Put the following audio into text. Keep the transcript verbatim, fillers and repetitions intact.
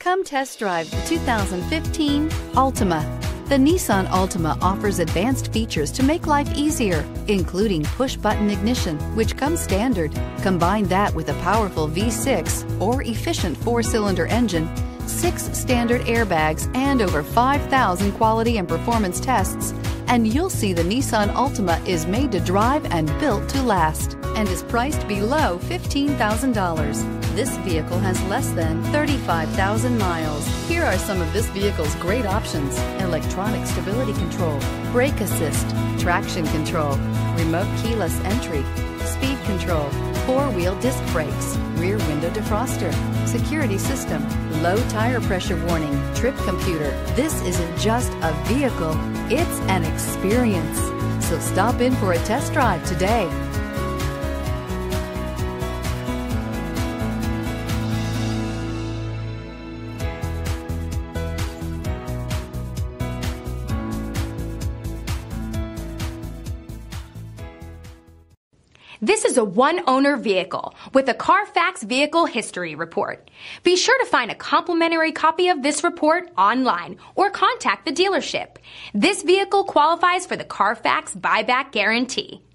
Come test drive the two thousand fifteen Altima. The Nissan Altima offers advanced features to make life easier, including push-button ignition, which comes standard. Combine that with a powerful V six or efficient four-cylinder engine, six standard airbags, and over five thousand quality and performance tests, and you'll see the Nissan Altima is made to drive and built to last, and is priced below fifteen thousand dollars. This vehicle has less than thirty-five thousand miles. Here are some of this vehicle's great options: electronic stability control, brake assist, traction control, remote keyless entry, speed control, four-wheel disc brakes, rear window defroster, security system, low tire pressure warning, trip computer. This isn't just a vehicle, it's an experience. So stop in for a test drive today. This is a one-owner vehicle with a Carfax Vehicle History Report. Be sure to find a complimentary copy of this report online or contact the dealership. This vehicle qualifies for the Carfax Buyback Guarantee.